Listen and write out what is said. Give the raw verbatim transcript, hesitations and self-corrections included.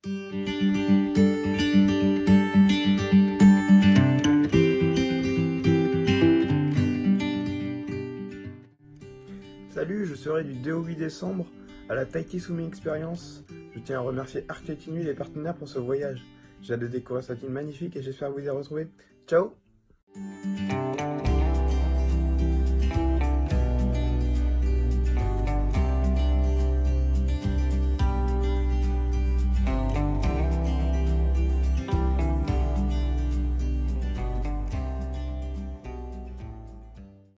Salut, je serai du deux au huit décembre à la Tahiti Swimming Experience. Je tiens à remercier Arctic Inuit, les partenaires, pour ce voyage. J'ai hâte de découvrir cette île magnifique et j'espère vous y retrouver. Ciao!